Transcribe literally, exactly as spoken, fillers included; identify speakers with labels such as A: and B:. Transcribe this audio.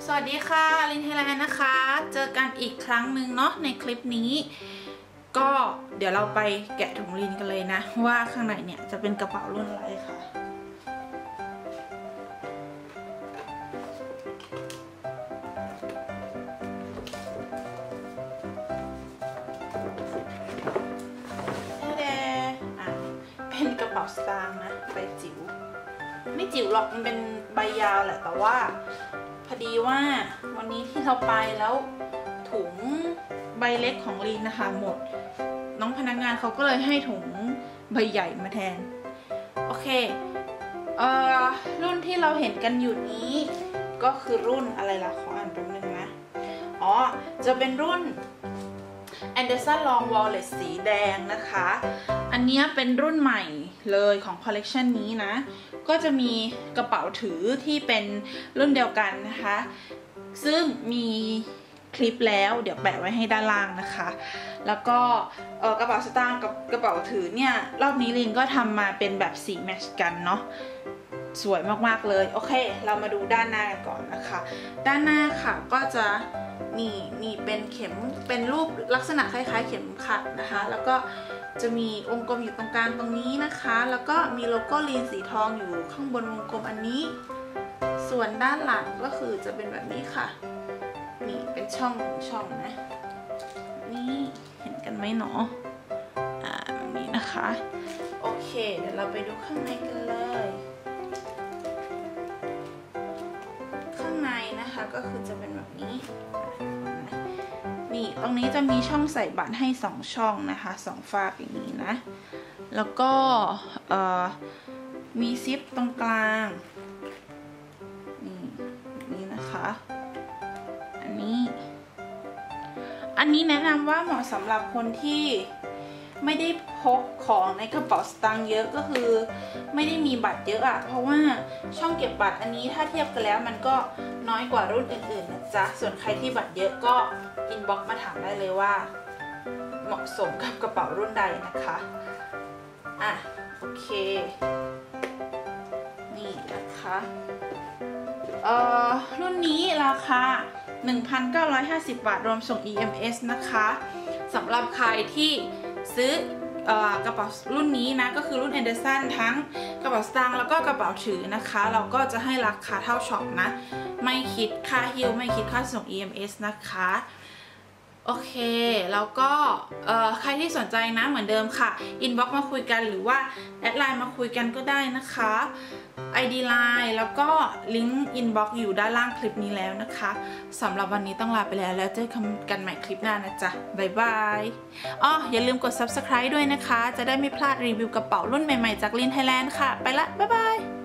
A: สวัสดีค่ะลินไทยแลนด์นะคะเจอกันอีกครั้งหนึ่งเนาะในคลิปนี้ก็เดี๋ยวเราไปแกะถุงลินกันเลยนะว่าข้างในเนี่ยจะเป็นกระเป๋ารุ่นอะไรค่ะเป็นกระเป๋าสตางค์นะใบจิ๋วไม่จิ๋วหรอกมันเป็นใบยาวแหละแต่ว่าพอดีว่าวันนี้ที่เราไปแล้วถุงใบเล็กของลีนนะคะหมดน้องพนักงานเขาก็เลยให้ถุงใบใหญ่มาแทนโอเคเอ่อรุ่นที่เราเห็นกันอยู่นี้ก็คือรุ่นอะไรล่ะขออ่านแป๊บนึงนะอ๋อจะเป็นรุ่น Anderson Long Wallet สีแดงนะคะอันนี้เป็นรุ่นใหม่เลยของคอลเลกชันนี้นะก็จะมีกระเป๋าถือที่เป็นรุ่นเดียวกันนะคะซึ่งมีคลิปแล้วเดี๋ยวแปะไว้ให้ด้านล่างนะคะแล้วก็กระเป๋าสตางค์กับกระเป๋าถือเนี่ยรอบนี้ลินก็ทำมาเป็นแบบสีแมทช์กันเนาะสวยมากๆเลยโอเคเรามาดูด้านหน้าก่อนนะคะด้านหน้าค่ะก็จะมีมีเป็นเข็มเป็นรูปลักษณะคล้ายๆเข็มขัดนะคะแล้วก็จะมีวงกลมอยู่ตรงกลางตรงนี้นะคะแล้วก็มีโลโก้ลีนสีทองอยู่ข้างบนวงกลมอันนี้ส่วนด้านหลังก็คือจะเป็นแบบนี้ค่ะนี่เป็นช่องช่องนะนี่เห็นกันไหมเนาะอ่าแบบนี้นะคะโอเคเดี๋ยวเราไปดูข้างในกันเลยข้างในนะคะก็คือจะเป็นแบบนี้นี่ตรงนี้จะมีช่องใส่บัตรให้สองช่องนะคะสองฝากอย่างนี้นะแล้วก็มีซิปตรงกลางนี่นี่นะคะอันนี้อันนี้แนะนำว่าเหมาะสำหรับคนที่ไม่ได้พกของในกระเป๋าสตางค์เยอะก็คือไม่ได้มีบัตรเยอะอะเพราะว่าช่องเก็บบัตรอันนี้ถ้าเทียบกันแล้วมันก็น้อยกว่ารุ่นอื่นๆนะจ๊ะส่วนใครที่บัตรเยอะก็อินบ็อกซ์มาถามได้เลยว่าเหมาะสมกับกระเป๋ารุ่นใดนะคะอ่ะโอเคนี่นะคะเอ่อรุ่นนี้ราคา หนึ่งพันเก้าร้อยห้าสิบ บาทรวมส่ง อี เอ็ม เอส นะคะสำหรับใครที่ซื้อกระเป๋ารุ่นนี้นะก็คือรุ่น Anderson ทั้งกระเป๋าสตางค์แล้วก็กระเป๋าถือนะคะเราก็จะให้ราคาเท่าช็อปนะไม่คิดค่าฮิ้วไม่คิดค่าส่ง อี เอ็ม เอส นะคะโอเคแล้วก็ใครที่สนใจนะเหมือนเดิมค่ะอินบ็อกซ์มาคุยกันหรือว่าแอดไลน์มาคุยกันก็ได้นะคะ ไอ ดี ไลน์ แล้วก็ลิงก์อินบ็อกซ์อยู่ด้านล่างคลิปนี้แล้วนะคะสำหรับวันนี้ต้องลาไปแล้วแล้วเจอกันใหม่คลิปหน้านะจ๊ะบ๊ายบายอ๋ออย่าลืมกด ซับสไครบ์ ด้วยนะคะจะได้ไม่พลาดรีวิวกระเป๋ารุ่นใหม่ๆจากลินไทยแลนด์ค่ะไปละบ๊ายบาย